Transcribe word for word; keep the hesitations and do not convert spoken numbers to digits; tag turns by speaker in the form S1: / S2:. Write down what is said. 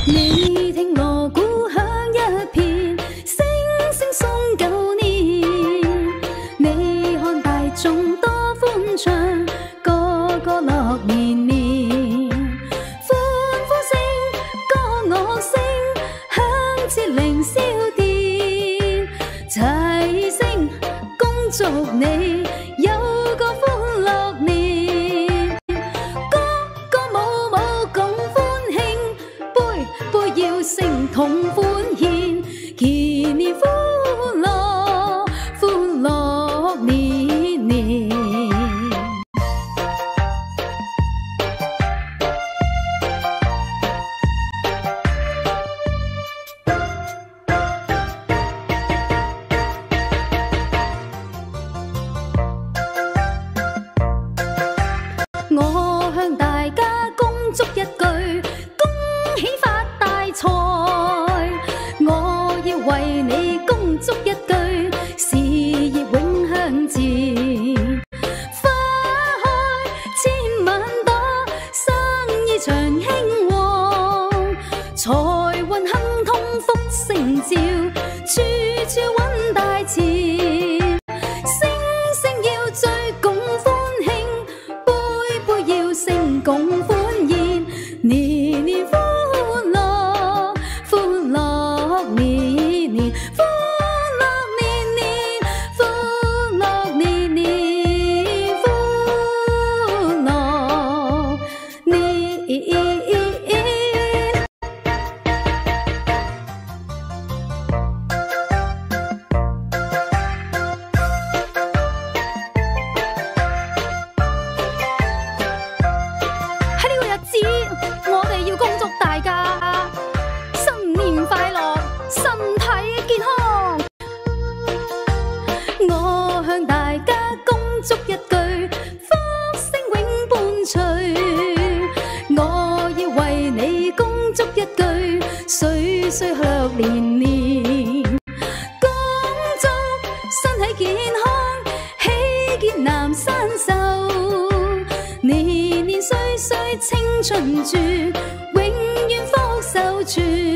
S1: 你聽鑼鼓響一片，聲聲送舊年。你看大眾多歡暢，個個樂綿綿。歡呼聲、歌樂聲，響徹凌霄殿。齊聲恭祝你有個歡樂年。歌歌舞舞共歡慶，杯杯要聲同歡獻，祈年歡樂，歡樂年年。我向大家恭祝一句，恭喜發大財。我要為你恭祝一句，事業永向前。花開千萬朵，生意長興旺，財運亨通福星照，處處揾大錢。聲聲要醉共歡慶，杯杯要聲共歡宴，年年歡樂，歡樂年年，歡樂年年，歡樂年年，歡樂年。喺呢個日子，我哋要恭祝大家新年快樂，身體健康。我向大家恭祝一句，福星永伴隨。我要為你恭祝一句，歲歲樂年年。恭祝身體健康，喜結南山壽，年年歲歲青春住，永遠福壽傳。